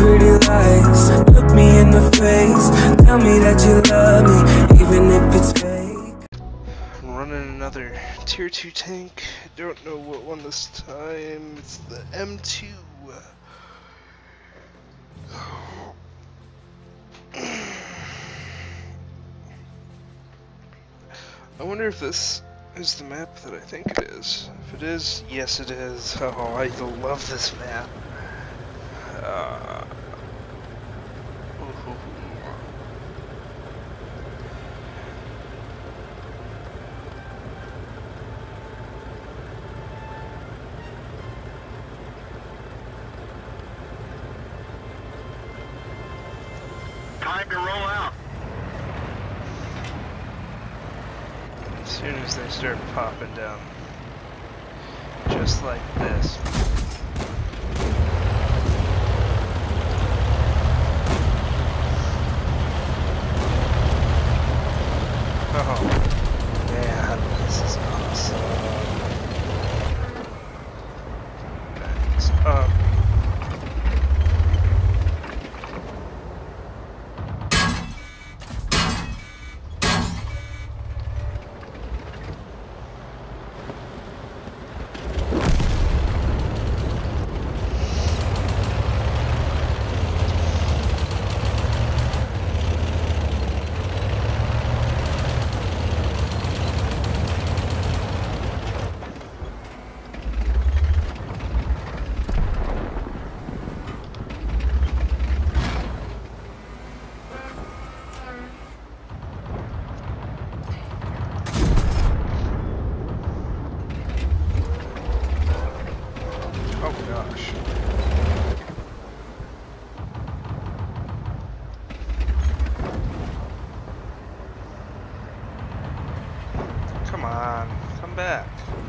pretty lies. Look me in the face, tell me that you love me, even if it's fake. I'm running another tier 2 tank. Don't know what one this time. It's the M2. I wonder if this is the map that I think it is. If it is, yes it is. Oh, I love this map. Time to roll out. As soon as they start popping down, just like this. Oh, man, this is awesome. Thanks. Oh gosh. Come on, come back.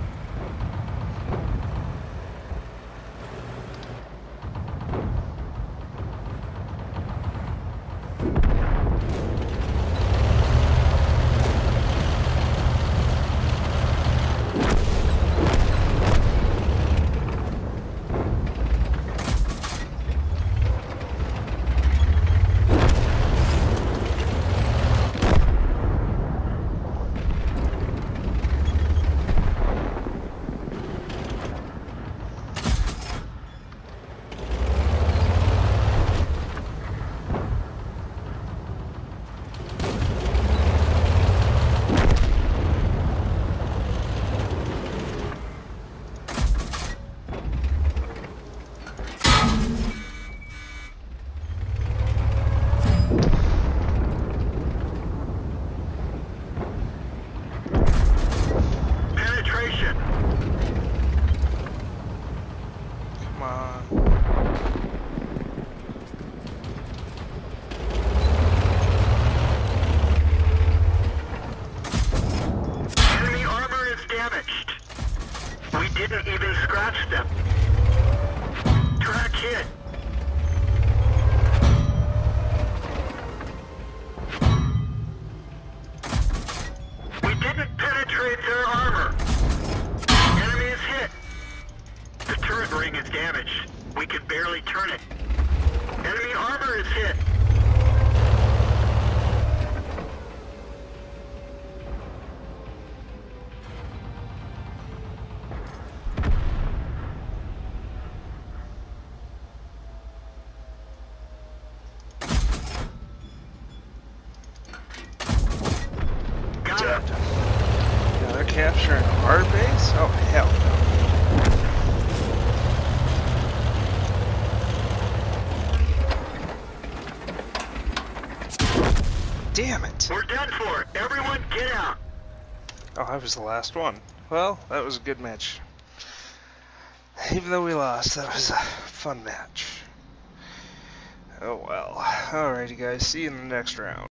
We didn't even scratch them. Track hit. We didn't penetrate their armor. Enemy is hit. The turret ring is damaged. We could barely turn it. Enemy armor is hit. Yeah, they're capturing our base? Oh, hell no. Damn it! We're done for. Everyone get out. Oh, I was the last one. Well, that was a good match. Even though we lost, that was a fun match. Oh well. Alrighty guys, see you in the next round.